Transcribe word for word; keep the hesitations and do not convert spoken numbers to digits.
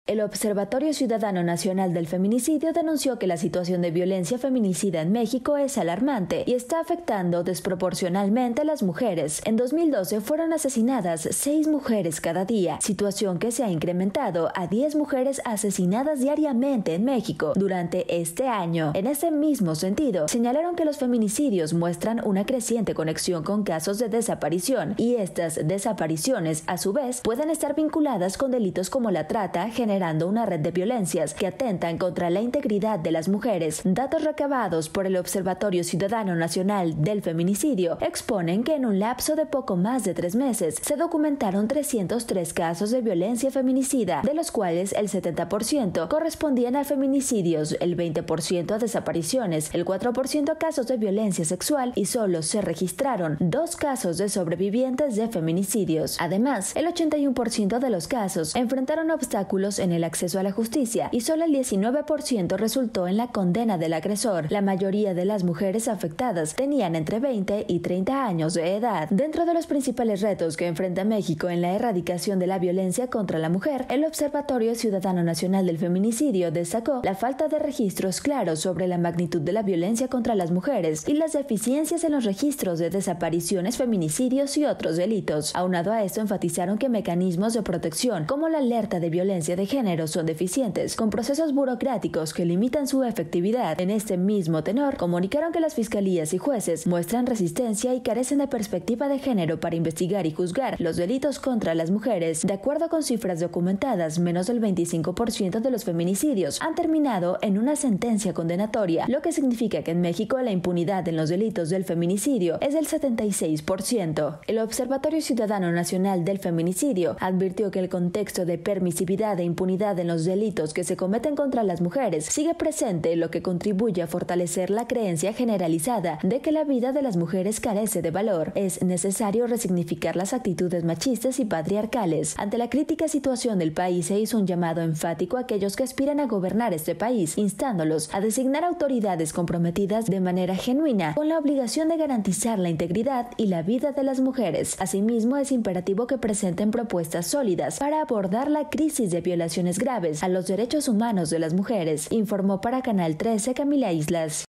El Observatorio Ciudadano Nacional del Feminicidio denunció que la situación de violencia feminicida en México es alarmante y está afectando desproporcionalmente a las mujeres. En dos mil doce fueron asesinadas seis mujeres cada día, situación que se ha incrementado a diez mujeres asesinadas diariamente en México durante este año. En ese mismo sentido, señalaron que los feminicidios muestran una creciente conexión con casos de desaparición y estas desapariciones, a su vez, pueden estar vinculadas con delitos como la trata, generando una red de violencias que atentan contra la integridad de las mujeres. Datos recabados por el Observatorio Ciudadano Nacional del Feminicidio exponen que en un lapso de poco más de tres meses se documentaron trescientos tres casos de violencia feminicida, de los cuales el setenta por ciento correspondían a feminicidios, el veinte por ciento a desapariciones, el cuatro por ciento a casos de violencia sexual y solo se registraron dos casos de sobrevivientes de feminicidios. Además, el ochenta y uno por ciento de los casos enfrentaron obstáculos en el acceso a la justicia y solo el diecinueve por ciento resultó en la condena del agresor. La mayoría de las mujeres afectadas tenían entre veinte y treinta años de edad. Dentro de los principales retos que enfrenta México en la erradicación de la violencia contra la mujer, el Observatorio Ciudadano Nacional del Feminicidio destacó la falta de registros claros sobre la magnitud de la violencia contra las mujeres y las deficiencias en los registros de desapariciones, feminicidios y otros delitos. Aunado a esto, enfatizaron que mecanismos de protección como la alerta de violencia de género son deficientes, con procesos burocráticos que limitan su efectividad. En este mismo tenor, comunicaron que las fiscalías y jueces muestran resistencia y carecen de perspectiva de género para investigar y juzgar los delitos contra las mujeres. De acuerdo con cifras documentadas, menos del veinticinco por ciento de los feminicidios han terminado en una sentencia condenatoria, lo que significa que en México la impunidad en los delitos del feminicidio es del setenta y seis por ciento. El Observatorio Ciudadano Nacional del Feminicidio advirtió que el contexto de permisividad e impunidad en los delitos que se cometen contra las mujeres sigue presente, lo que contribuye a fortalecer la creencia generalizada de que la vida de las mujeres carece de valor. Es necesario resignificar las actitudes machistas y patriarcales. Ante la crítica situación del país, se hizo un llamado enfático a aquellos que aspiran a gobernar este país, instándolos a designar autoridades comprometidas de manera genuina con la obligación de garantizar la integridad y la vida de las mujeres. Asimismo, es imperativo que presenten propuestas sólidas para abordar la crisis de violaciones graves a los derechos humanos de las mujeres, informó para Canal trece Camila Islas.